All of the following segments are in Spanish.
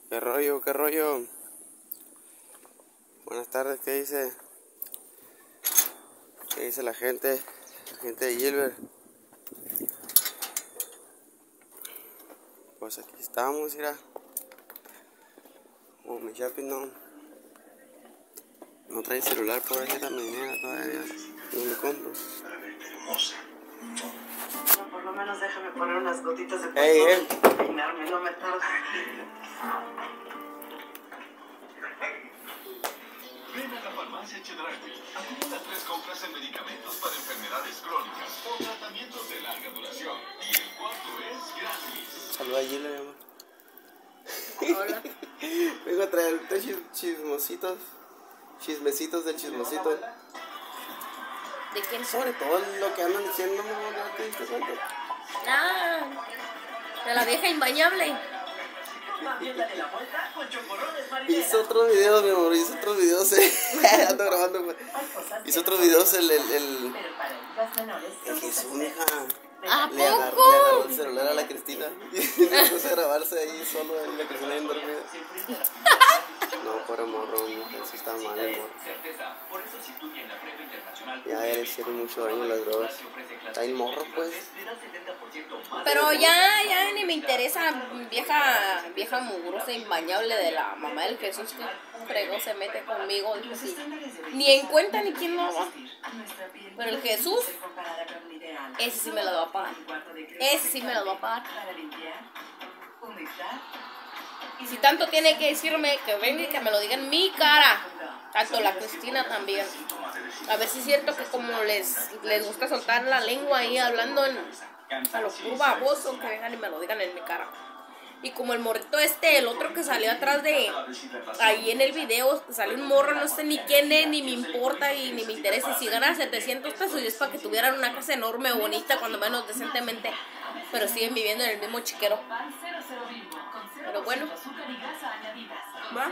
¿Qué rollo? ¿Qué rollo? Buenas tardes, ¿qué dice? ¿Qué dice la gente? La gente de Gilbert. Pues aquí estamos, mira. Como mi chapi no trae celular por ahí también, todavía. No me compro. No, por lo menos déjame poner unas gotitas de Hey, peinarme, no me tarda. Ven a la farmacia Chedraui. Acumula 3 compras en medicamentos para enfermedades crónicas o tratamientos de larga duración. Y el cuarto es gratis. Saluda a Gilbert, mi amor. Hola. Vengo a traer chismecitos del chismosito. ¿De quién? Sobre todo lo que andan diciendo, mi amor, ¿no te diste cuenta? Ah, de la vieja imbañable. Hizo otros videos, mi amor, hizo otros videos, ando grabando, pues. Hizo otros videos el Jesús, mija. ¿A Le agarró poco? el celular a la Cristina y se puso a grabarse ahí solo y la Cristina bien dormida. No, pobre morro, eso está mal, el morro. Ya le hicieron mucho daño las drogas. Está el morro, pues. Pero ya ni me interesa vieja mugrosa imbañable de la mamá del Jesús que fregó se mete conmigo. Dijo sí. Ni en cuenta ni quién lo va. Pero el Jesús, ese sí me lo va a pagar. Ese sí me lo va a pagar. Y si tanto tiene que decirme, que venga y que me lo diga en mi cara. Tanto la Cristina también. A ver si es cierto que como les gusta soltar la lengua ahí hablando a lo puro baboso, que vengan y me lo digan en mi cara. Y como el morrito el otro que salió atrás de ahí en el video, salió un morro, no sé ni quién es, ni me importa y ni me interesa. Y si gana 700 pesos y es para que tuvieran una casa enorme o bonita, cuando menos decentemente, pero siguen viviendo en el mismo chiquero. Pero bueno, ¿va?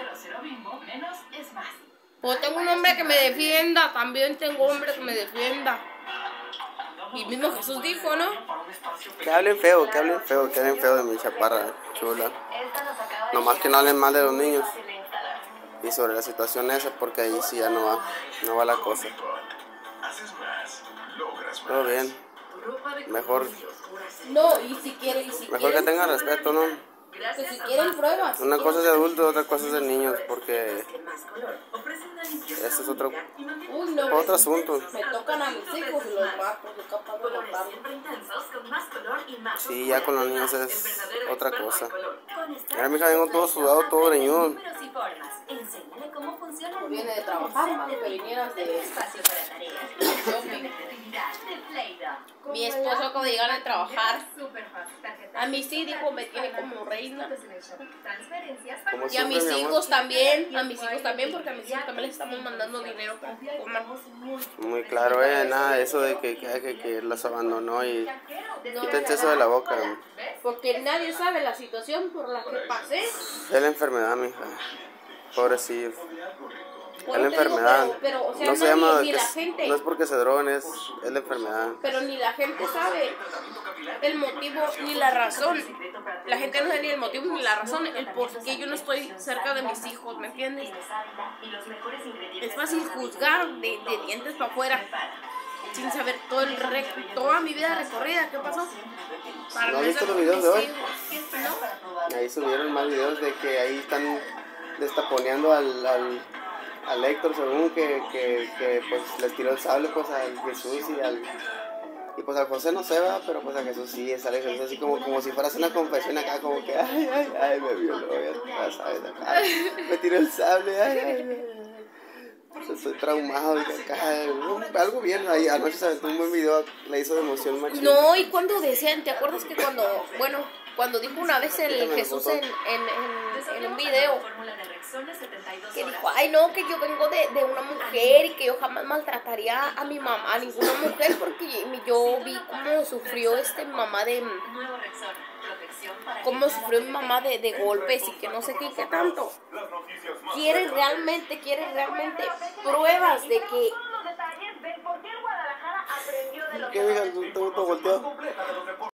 Pues tengo un hombre que me defienda, también tengo un hombre que me defienda. Y mismo Jesús dijo, ¿no? Que hablen feo de mi chaparra chula. Nomás que no hablen mal de los niños. Y sobre la situación esa, porque ahí sí ya no va la cosa. Todo bien. Mejor que tengan respeto, ¿no? Que si quieren pruebas. Una cosa es de adultos, otra cosa es de niños, porque este es otro asunto. Me tocan a mis hijos y los mato, soy capaz de matarlos. Sí, ya con los niños es otra cosa. Mira, mi hija, vengo todo sudado, todo greñudo. Viene de trabajar, más que vinieras de shopping. Mi esposo acaba de llegar a trabajar. A mí sí, dijo, me tiene como reina. Y a mis hijos también, porque a mis hijos también les estamos mandando dinero para que coman. Muy claro, nada de eso de que los abandonó y quítense eso de la boca. Porque nadie sabe la situación por la que pasé. Es la enfermedad, mija. Pobrecillo. Es la enfermedad. Pero, o sea, no se llama ni la gente. No es porque se droguen, es la enfermedad. Pero ni la gente sabe el motivo ni la razón. La gente no sabe ni el motivo ni la razón, el por qué yo no estoy cerca de mis hijos, ¿me entiendes? Es fácil juzgar de dientes para afuera sin saber toda mi vida recorrida. ¿Qué pasó? ¿No has visto los videos de hoy? No. Ahí subieron más videos de que ahí están destaponeando al Héctor, según que pues les tiró el sable pues al Jesús y pues al José no se va, pero pues a Jesús sí, sale Jesús así como si fueras una confesión acá, como que ay, me violó, ya sabes, acá, me tiró el sable, ay. Pues estoy traumado, dije acá, algo bien, ahí anoche se aventó un buen video, le hizo de emoción machín. No, y cuando decían, ¿te acuerdas que cuando dijo una vez el Jesús en un video, que dijo, ay no, que yo vengo de una mujer y que yo jamás maltrataría a mi mamá, a ninguna mujer, porque yo vi cómo sufrió mi mamá de golpes y que no sé qué tanto. ¿Quieres realmente pruebas de que... ¿Qué digas? ¿Tú volteado?